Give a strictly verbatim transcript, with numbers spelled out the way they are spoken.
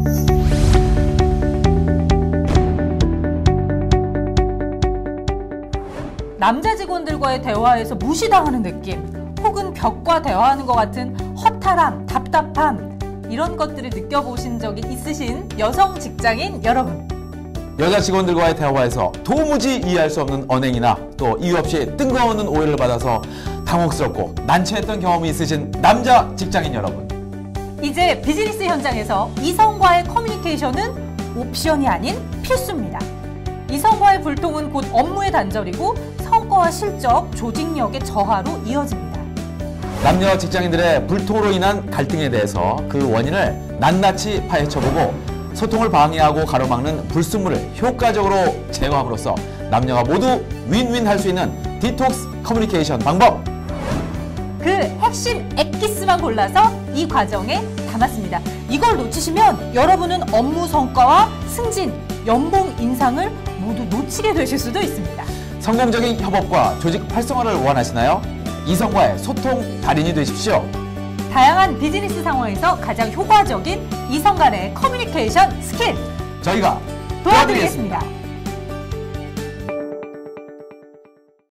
남자 직원들과의 대화에서 무시당하는 느낌, 혹은 벽과 대화하는 것 같은 허탈함, 답답함, 이런 것들을 느껴보신 적이 있으신 여성 직장인 여러분. 여자 직원들과의 대화에서 도무지 이해할 수 없는 언행이나 또 이유 없이 뜬금없는 오해를 받아서 당혹스럽고 난처했던 경험이 있으신 남자 직장인 여러분. 이제 비즈니스 현장에서 이성과의 커뮤니케이션은 옵션이 아닌 필수입니다. 이성과의 불통은 곧 업무의 단절이고 성과와 실적, 조직력의 저하로 이어집니다. 남녀 직장인들의 불통으로 인한 갈등에 대해서 그 원인을 낱낱이 파헤쳐보고 소통을 방해하고 가로막는 불순물을 효과적으로 제거함으로써 남녀가 모두 윈윈 할 수 있는 디톡스 커뮤니케이션 방법! 그 핵심 엑기스만 골라서 이 과정에 담았습니다. 이걸 놓치시면 여러분은 업무 성과와 승진, 연봉 인상을 모두 놓치게 되실 수도 있습니다. 성공적인 협업과 조직 활성화를 원하시나요? 이성과의 소통 달인이 되십시오. 다양한 비즈니스 상황에서 가장 효과적인 이성 간의 커뮤니케이션 스킬, 저희가 도와드리겠습니다.